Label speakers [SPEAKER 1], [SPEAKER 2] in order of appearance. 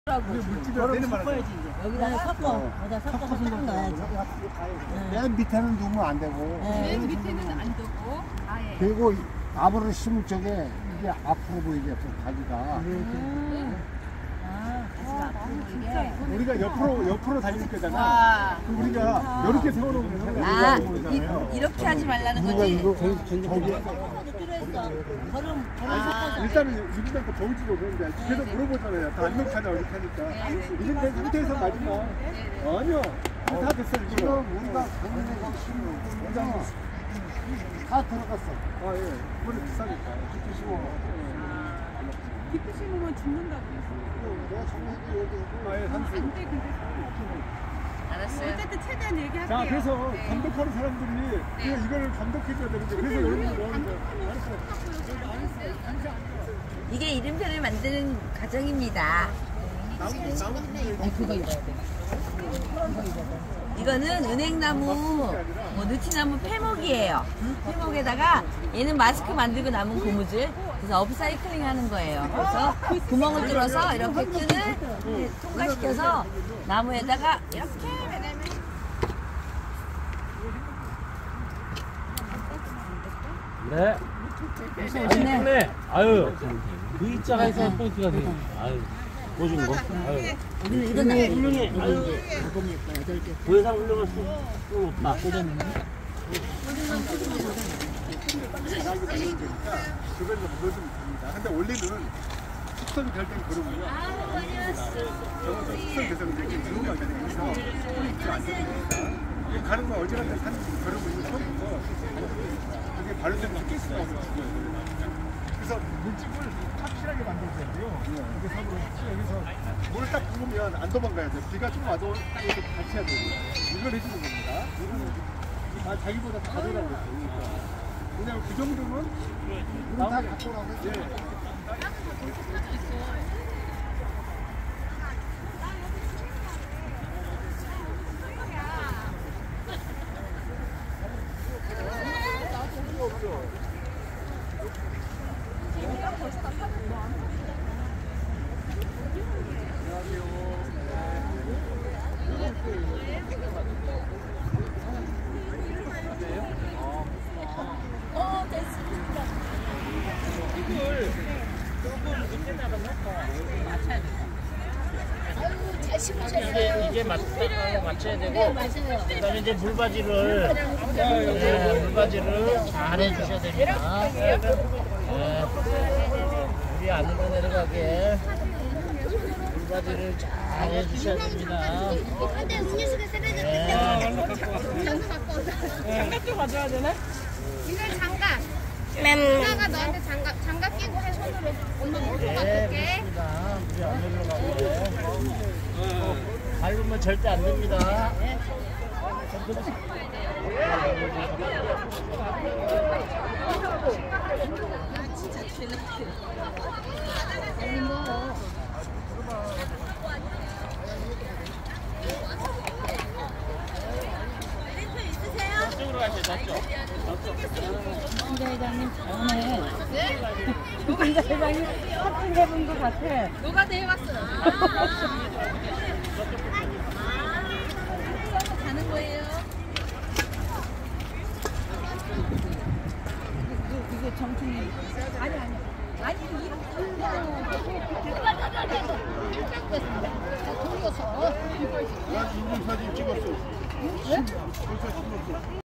[SPEAKER 1] 물집을 섞어야지 이제.
[SPEAKER 2] 여기다 섞어. 여기다 섞어서 딱 넣어야지.
[SPEAKER 3] 맨 밑에는 넣으면 안 되고.
[SPEAKER 4] 맨 밑에는 안 두고 아예.
[SPEAKER 3] 그리고 나무를 심을 적에 이게 앞으로 보이게 가지가. 우리가 옆으로 달릴 거잖아. 그럼 우리가 이렇게 세워놓으면
[SPEAKER 4] 이렇게 하지 말라는 거지.
[SPEAKER 3] 일단은 유리장 거 보지도 그런데 계속 물어보잖아요. 다 안 넣잖아 이렇게 하니까. 이런 데 상태에서 마지막 아니요. 다 됐어요. 지금 우리가 고민해 볼 수 있는 원장이 다 들어갔어. 아 예. 이번에 비싸니까. 깊이 심어.
[SPEAKER 4] 깊이 심으면 죽는다고 그랬어.
[SPEAKER 3] 내가 정리해도 여기 아예 산수.
[SPEAKER 4] 안 돼, 근데 알았어요. 어쨌든 최대한 얘기할게요.
[SPEAKER 3] 자, 그래서 감독하는 사람들이 이걸 감독해줘야 되는데 그래서 여러분이 넣었는데
[SPEAKER 4] 이게 이름표를 만드는 과정입니다.
[SPEAKER 2] 그거 입어야 돼.
[SPEAKER 4] 이거는 은행나무, 뭐 느티나무 폐목이에요. 폐목에다가 얘는 마스크 만들고 남은 고무줄. 그래서 업사이클링 하는 거예요. 그래서 구멍을 뚫어서 이렇게 끈을 통과시켜서 나무에다가 이렇게 매달면
[SPEAKER 5] 네. 네. 아유. V자가 있어야 포인트가 돼. 아유. 보여준 거. 아유.
[SPEAKER 2] 이건 나
[SPEAKER 5] 훌륭해. 아유. 고해상 훌륭했어. 또 막.
[SPEAKER 3] 그걸 좀 넣어주면 됩니다. 근데 원래는 숙성이 될 때는 그러고요. 저거 숙성 돼서 이제 들어가야 되는 거죠. 이게 안 되니까. 가는 거 어지간히 사는 그러고 있는 처음부터 그게 발효되면 낄 수가 없어요. 그래서 물집을 확실하게 만들어야 돼요. 이게 sab으로 여기서 물을 딱 부으면 안 도망가야 돼요. 비가 좀 와도 딱 이렇게 같이 해야 되고 이걸 해주는 겁니다. 이거는 자기보다 다 가져가고 있어요. 왜냐면 그 정도면 다 갖고 오라고 했죠.
[SPEAKER 5] 이게 맞춰야 되고, 그다음에 이제 물바지를 잘 해주셔야 됩니다. 물이 안으로 내려가게 물바지를 잘 해주셔야 됩니다.
[SPEAKER 6] 근데 음료수가 쓰레기 장갑 좀 가져와야 되나? 이걸 장갑. 누나가 너한테 장갑 끼고 해 손으로. 엄마 물고 바꿀게.
[SPEAKER 5] 물이 안 내려가게. 밟으면 절대 안 됩니다. 저쪽으로 가세요. 저쪽.
[SPEAKER 2] 회장님 잘하네. 회장님 커팅 해본 것 같아.
[SPEAKER 4] 누가 더 해봤어요? 가는 거예요.
[SPEAKER 2] 이게 정통이 아니
[SPEAKER 3] 나 인증사진 찍었어. 벌써 찍었어.